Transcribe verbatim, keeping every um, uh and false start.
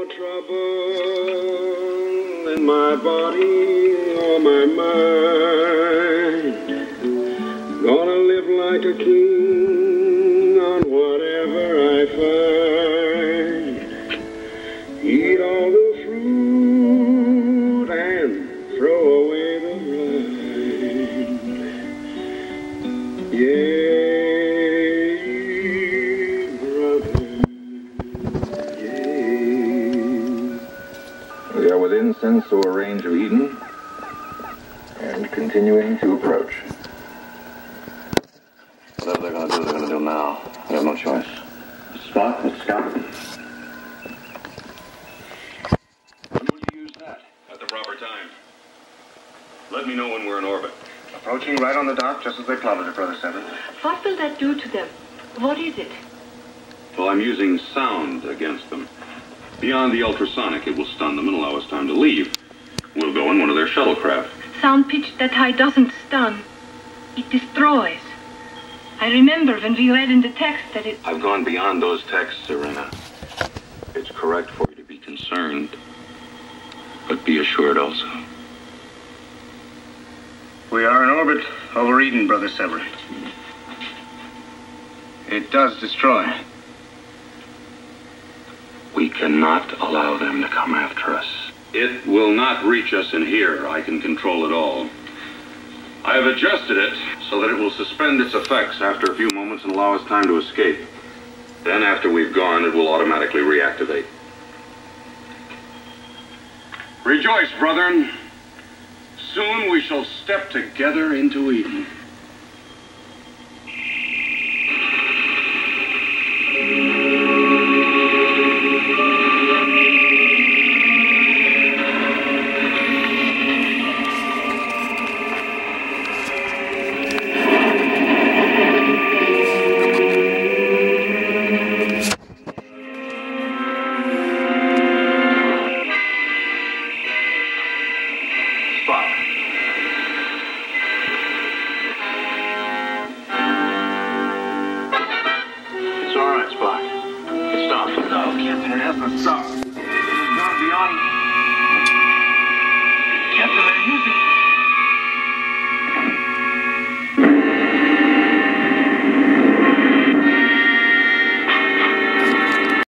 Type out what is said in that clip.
more trouble in my body or my mind. Gonna live like a king on whatever I find. Eat all the fruit and throw away the rind. Yea, brother, yea. We are within sensor range of Eden and continuing to approach. Whatever they're going to do, they're going to do now. We have no choice. Spock, let's scout. When will you use that? At the proper time. Let me know when we're in orbit. Approaching right on the dock, just as they plotted it, Brother Seven. What will that do to them? What is it? Well, I'm using sound against them. Beyond the ultrasonic, it will stun them and allow us time to leave. We'll go in one of their shuttlecraft. Sound pitched that high doesn't stun. It destroys. I remember when we read in the text that it... I've gone beyond those texts, Serena. It's correct for you to be concerned. But be assured also. We are in orbit over Eden, Brother Severin. It does destroy. We cannot allow them to come after us. It will not reach us in here. I can control it all. I have adjusted it so that it will suspend its effects after a few moments and allow us time to escape. Then, after we've gone, it will automatically reactivate. Rejoice, brethren. Soon we shall step together into Eden.